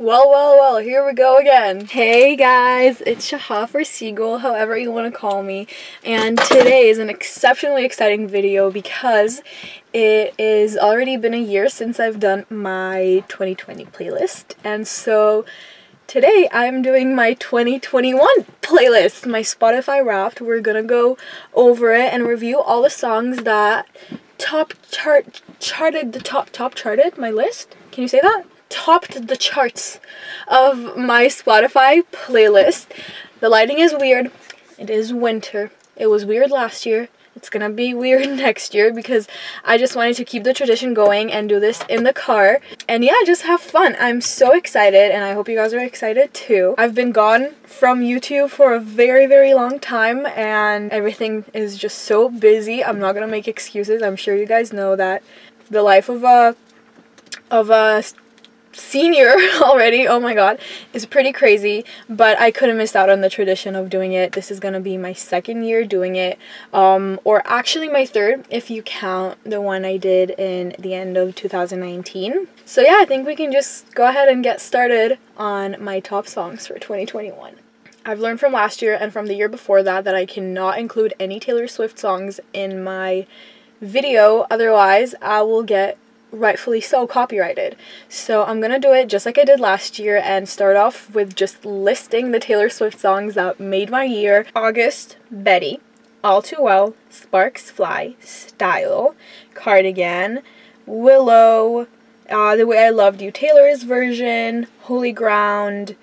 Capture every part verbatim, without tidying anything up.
Well, well, well, here we go again. Hey guys, it's Shahaf or Seagull, however you want to call me. And today is an exceptionally exciting video because it is already been a year since I've done my twenty twenty playlist. And so today I'm doing my twenty twenty-one playlist, my Spotify Wrapped. We're gonna go over it and review all the songs that top chart charted the top top charted my list. Can you say that? Topped the charts of my Spotify playlist. The lighting is weird. It is winter. It was weird last year. It's gonna be weird next year because I just wanted to keep the tradition going and do this in the car. And yeah, just have fun. I'm so excited and I hope you guys are excited too. I've been gone from YouTube for a very, very long time and everything is just so busy. I'm not gonna make excuses. I'm sure you guys know that the life of a of a senior already, oh my god, is pretty crazy, but I couldn't miss out on the tradition of doing it. This is gonna be my second year doing it, um or actually my third if you count the one I did in the end of two thousand nineteen. So yeah, I think we can just go ahead and get started on my top songs for twenty twenty-one. I've learned from last year and from the year before that that I cannot include any Taylor Swift songs in my video, otherwise I will get rightfully so copyrighted. So I'm gonna do it just like I did last year and start off with just listing the Taylor Swift songs that made my year. August, Betty, All Too Well, Sparks Fly, Style, Cardigan, Willow, uh, The Way I Loved You, Taylor's version, Holy Ground,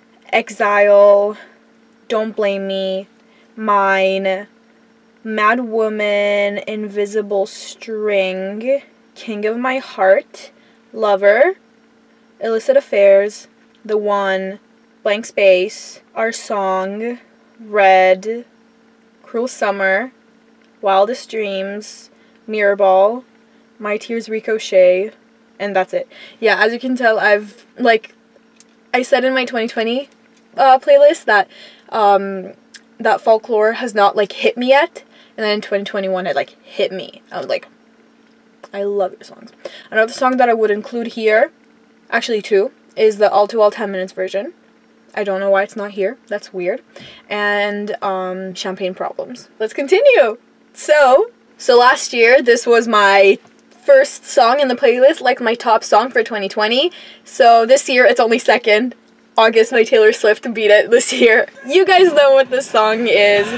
Exile, Don't Blame Me, Mine, Mad Woman, Invisible String, King of My Heart, Lover, Illicit Affairs, The One, Blank Space, Our Song, Red, Cruel Summer, Wildest Dreams, Mirrorball, My Tears Ricochet, and that's it. Yeah, as you can tell, I've, like, I said in my twenty twenty uh, playlist that, um, that Folklore has not, like, hit me yet, and then in twenty twenty-one it, like, hit me. I was like, I love your songs. Another song that I would include here, actually two, is the All Too Well ten minutes version. I don't know why it's not here. That's weird. And um, Champagne Problems. Let's continue. So, so last year, this was my first song in the playlist, like my top song for twenty twenty. So this year, it's only second. August, my Taylor Swift beat it this year. You guys know what this song is.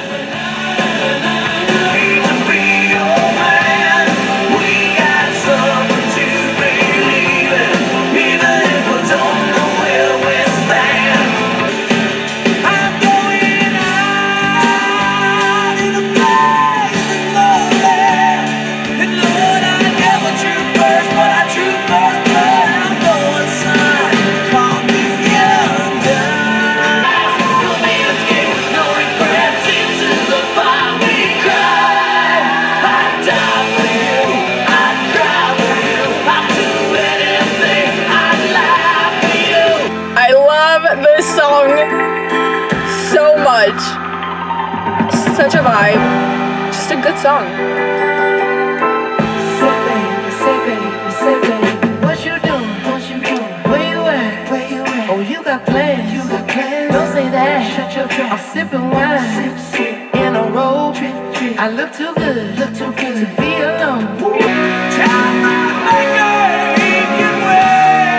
This song so much. Such a vibe. Just a good song. Say baby, say baby, say baby, what you doing? What you doing? Where you at? Where you at? Oh, you got plans. You got plans. Don't say that. Shut your trap. I'm sipping wine. Sip, sip. In a robe. Trip, trip. I look too good. Look too good to be alone. Tell my girl he can wait.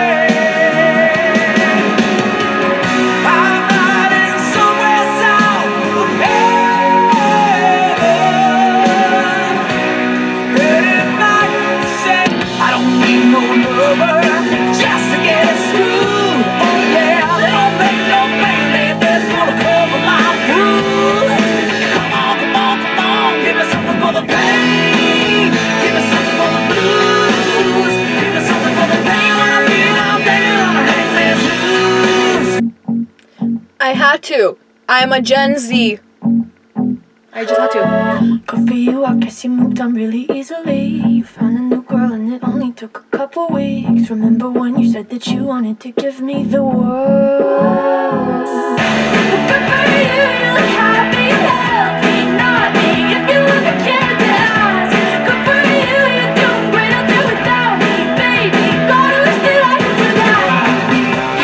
I had to. I'm a Gen Z. I just had to. Good for you, I guess you moved on really easily. You found a new girl and it only took a couple weeks. Remember when you said that you wanted to give me the world? Good for you, you look happy, healthy, nothing. If you look at Canada's, good for you, you're doing great, I'll do without me, baby. God, I wish they liked you that.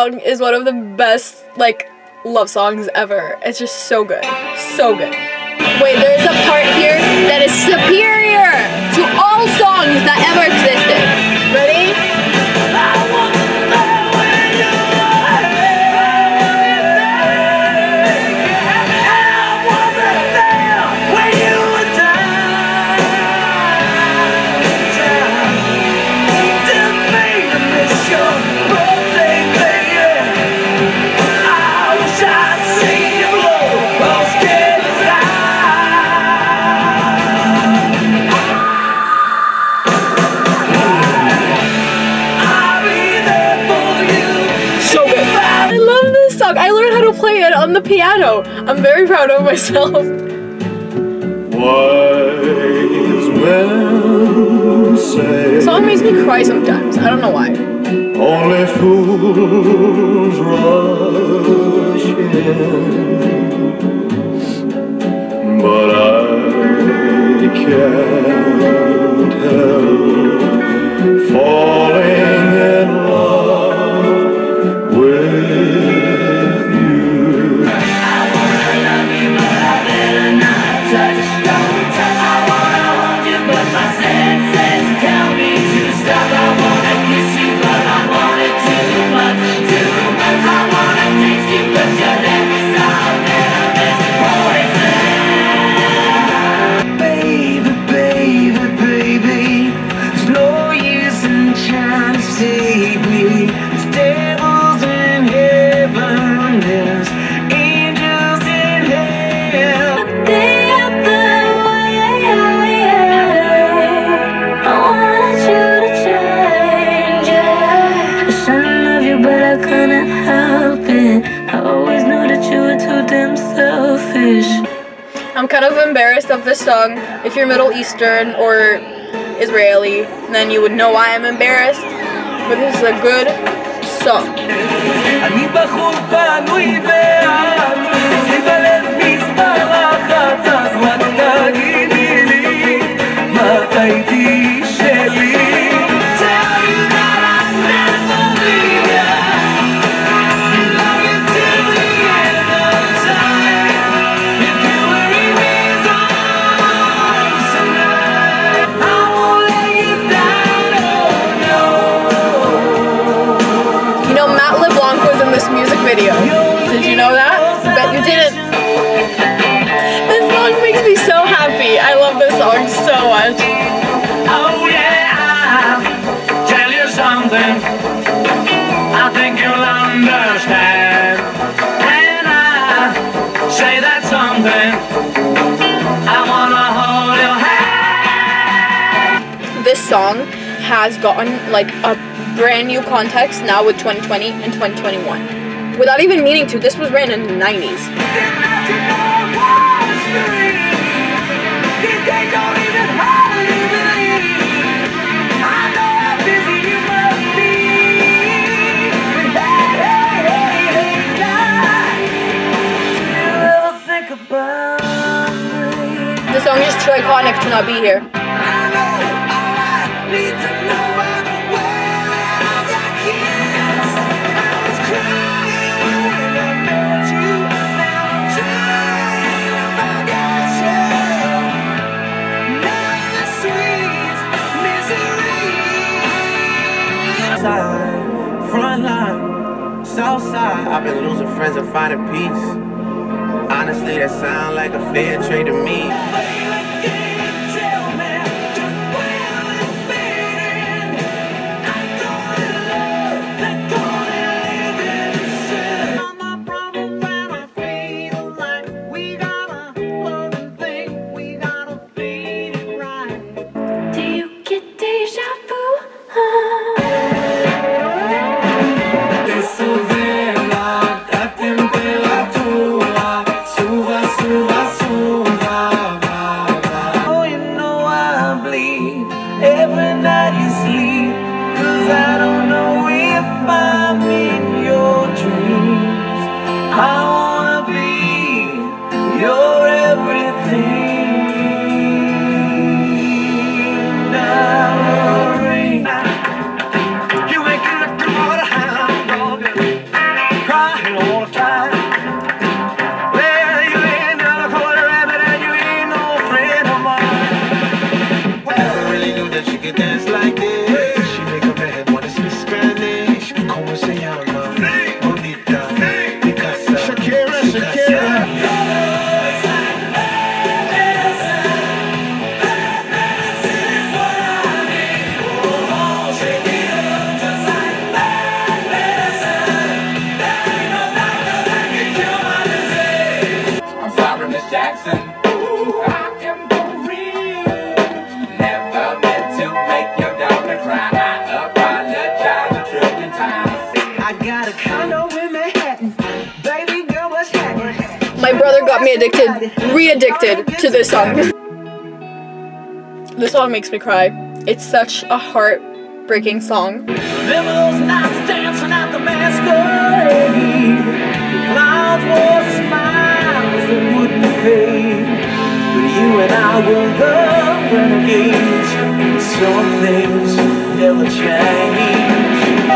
song is one of the best, like, love songs ever. It's just so good. So good. Wait, there's a part here that is superior to all songs that ever existed. Ready? I learned how to play it on the piano. I'm very proud of myself. Wise men say The song makes me cry sometimes. I don't know why. only fools rush in, but I can't help falling in love with I'm kind of embarrassed of this song. If you're Middle Eastern or Israeli, then you would know why I'm embarrassed. But this is a good song. Video. Did you know that? Bet you didn't. This song makes me so happy. I love this song so much. Oh yeah, I'll tell you something. I think you'll understand when I say that something. I wanna hold your hand. This song has gotten like a brand new context now with twenty twenty and twenty twenty-one. Without even meaning to, this was written in the nineties. The song is too iconic to not be here. Front line, south side. I've been losing friends and finding peace. Honestly, that sound like a fair trade to me. make it dance like this. She make a man wanna speak Spanish. Como se llama? Bonita, Picasa, Shakira, Shakira. My brother got me addicted, re-addicted to this song. This song makes me cry. It's such a heartbreaking song. Remember those nights dancing at the masquerade? Clouds wore smiles that wouldn't fade. But you and I were the renegades. Some things never change.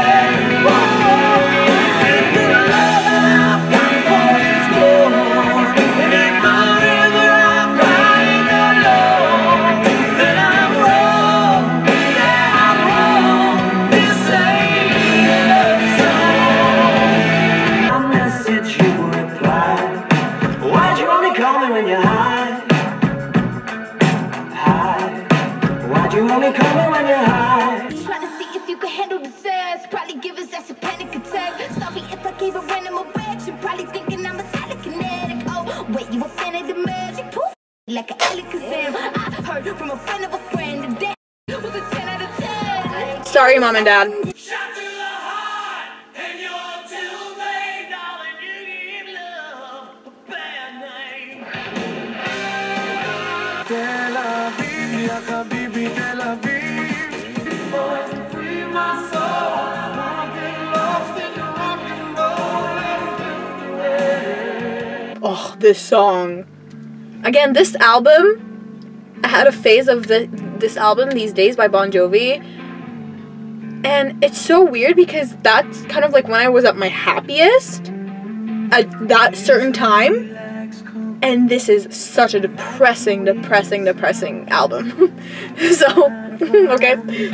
Like an Alakazam, I heard from a friend of a friend that that was a ten out of ten. Sorry, Mom and Dad. Shot to the heart, and you're too late, darling. You give love a bad name. Tel Aviv, ya habibi, Tel Aviv. Boy, free my soul. I wanna get lost in your rock and roll. Oh, this song. Again, this album, I had a phase of the this album, These Days by Bon Jovi, and it's so weird because that's kind of like when I was at my happiest at that certain time, and this is such a depressing, depressing, depressing album. So, okay.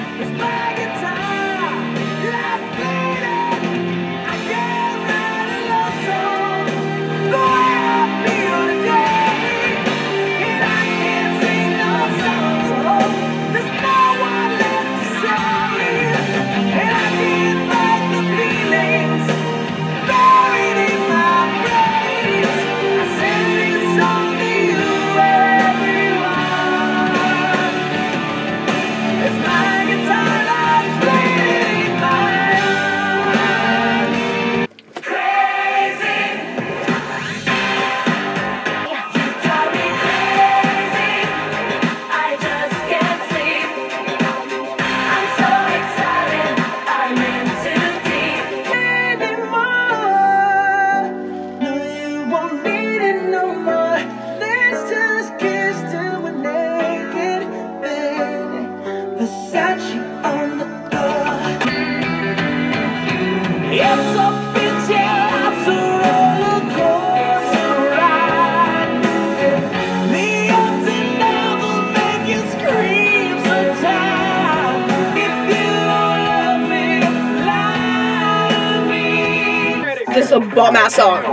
This is a bomb ass song.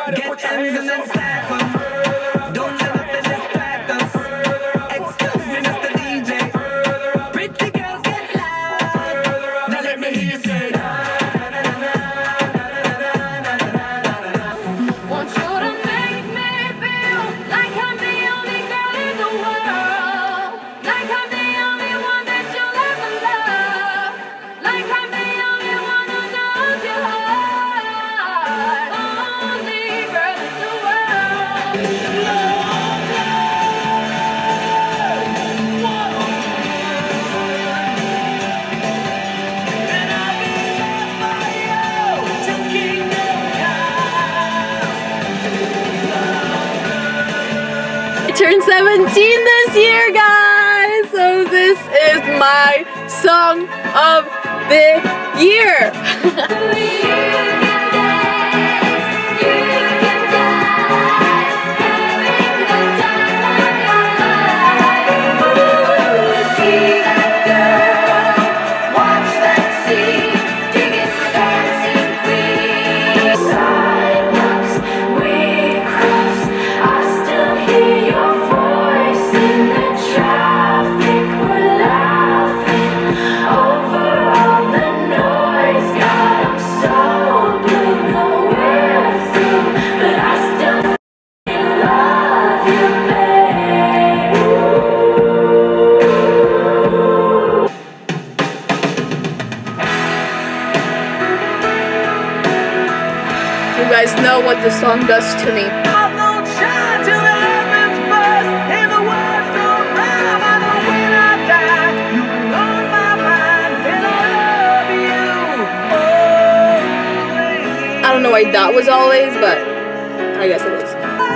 Turned seventeen this year, guys, so this is my song of the year. guys know what the song does to me. I don't know why that was always, but I guess it is.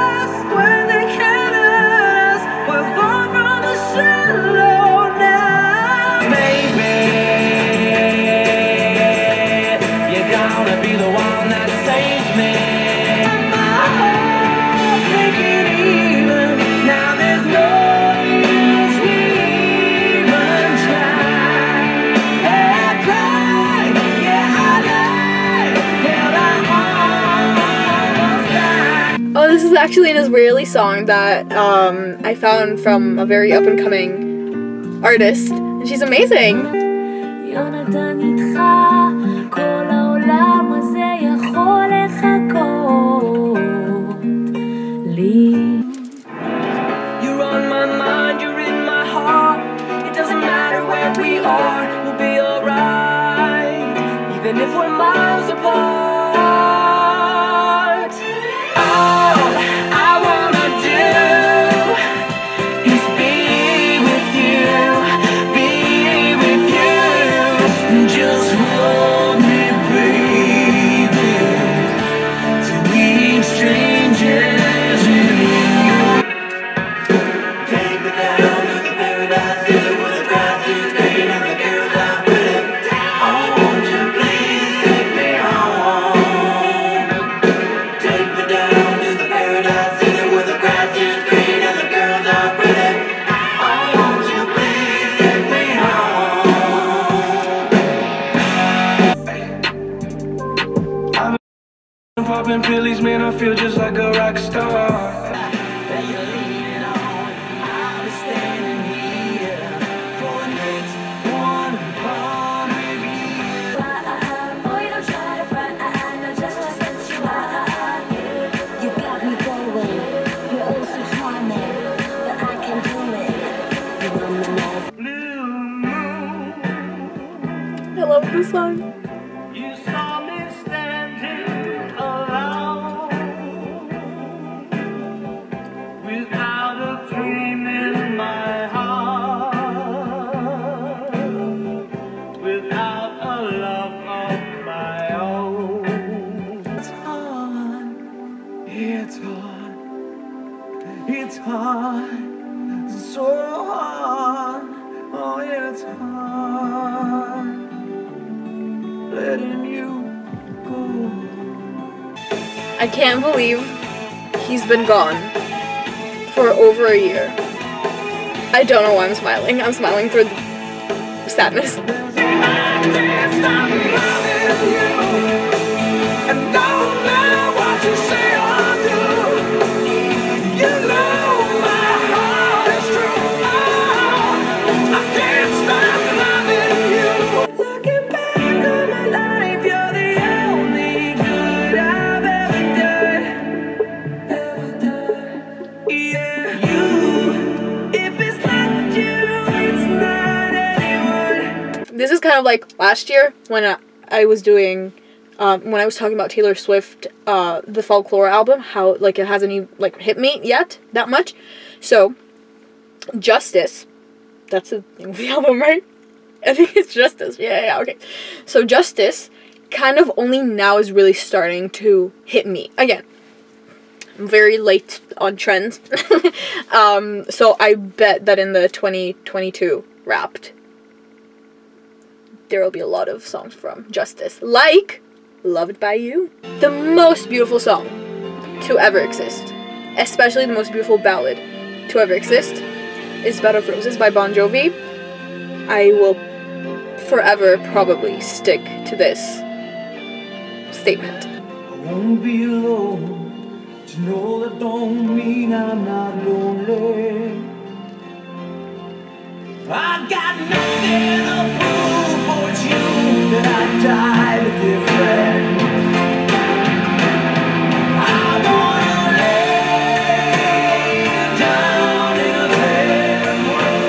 Oh, this is actually an Israeli song that um, I found from a very up-and-coming artist, and she's amazing. You're on my mind, you're in my heart. It doesn't matter where we are, we'll be alright, even if we're miles apart. Popping pillies, man, I feel just like a rock star. I love this song. You saw me standing alone, without a dream in my heart, without a love of my own. It's hard, it's hard, it's hard, it's so hard, oh yeah, it's hard, letting you go. I can't believe he's been gone for over a year. I don't know why I'm smiling. I'm smiling through the sadness. This is kind of like last year when I, I was doing, um, when I was talking about Taylor Swift, uh, the Folklore album, how like it hasn't even like hit me yet that much. So, Justice, that's the name of the album, right? I think it's Justice. Yeah, yeah, okay. So Justice kind of only now is really starting to hit me again. I'm very late on trends. um, so I bet that in the twenty twenty-two Wrapped, there will be a lot of songs from Justice, like Loved by You. The most beautiful song to ever exist, especially the most beautiful ballad to ever exist, is Bed of Roses by Bon Jovi. I will forever probably stick to this statement. I won't be alone, to know that don't mean I'm not lonely. I got nothing to prove, but it's you that I died different. I wanna lay down in a bed of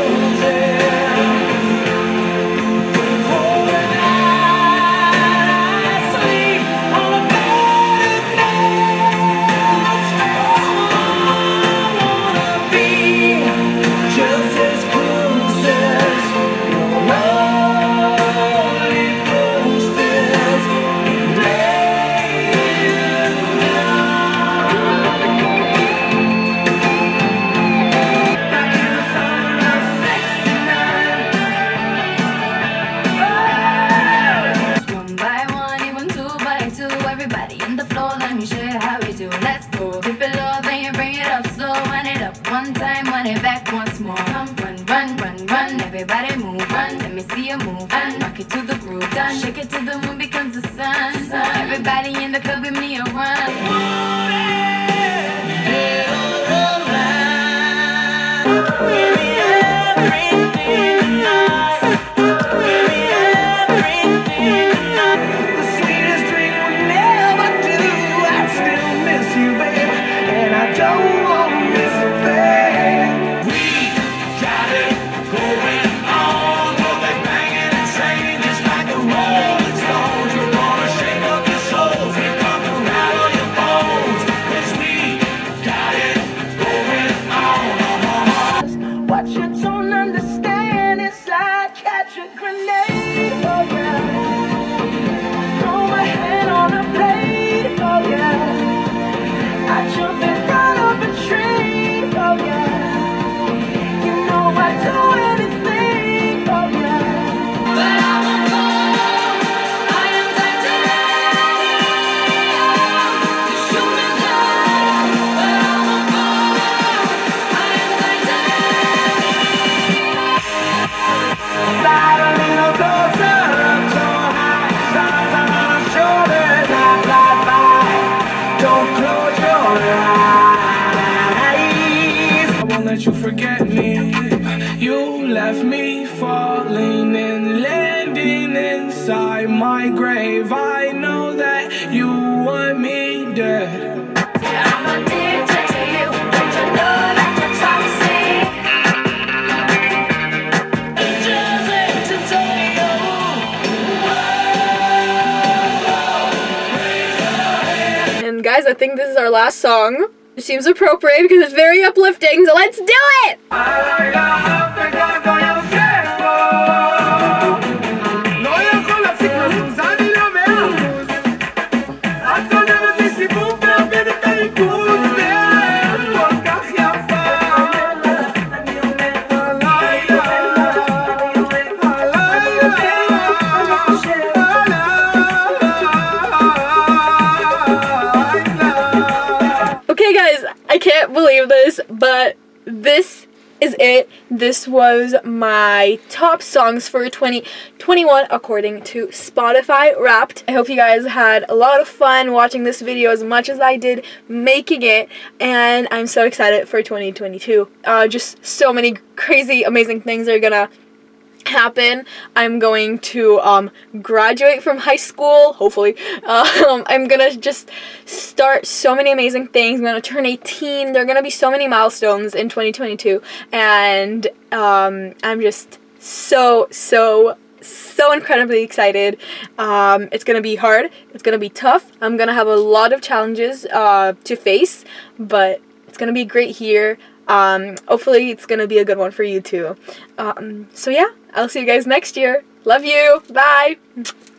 roses, for the night, sleep on a bed of nails. Everybody move on, let me see you move on. Rock it to the groove, done. Shake it till the moon becomes the sun. Everybody in the club with me a run. The sweetest dream we never do. I still miss you, babe, and I don't want to miss a thing. We got it going on. We'll be banging and singing just like the Rolling Stones. We're gonna shake up your souls. We're gonna rattle your bones. 'Cause we got it going on. What you don't understand is I catch a grenade. Oh yeah. Throw my head on a blade. Oh yeah. I jump in front of a train. Oh yeah. You know I'd do anything. Oh yeah. But I won't go. I am titanium. You shoot me down, but I won't go. I am titanium. Slide a little closer, up so high. Stars on our shoulders, I fly by. Don't close your eyes. I won't let you forget me. You left me falling and landing inside my grave. I know that you want me dead. I'm addicted to you. Don't you know that you're toxic? And guys, I think this is our last song. It seems appropriate because it's very uplifting, so let's do it! Okay guys, I can't believe this, but this is it. This was my top songs for twenty twenty-one according to Spotify Wrapped. I hope you guys had a lot of fun watching this video as much as I did making it, and I'm so excited for twenty twenty-two. Uh, just so many crazy, amazing things are gonna happen. I'm going to um, graduate from high school, hopefully. Um, I'm gonna just start so many amazing things. I'm gonna turn eighteen. There are gonna be so many milestones in twenty twenty-two, and um, I'm just so, so, so incredibly excited. Um, it's gonna be hard. It's gonna be tough. I'm gonna have a lot of challenges uh, to face, but it's gonna be great here. Um, hopefully it's gonna be a good one for you too. Um, so yeah, I'll see you guys next year. Love you. Bye.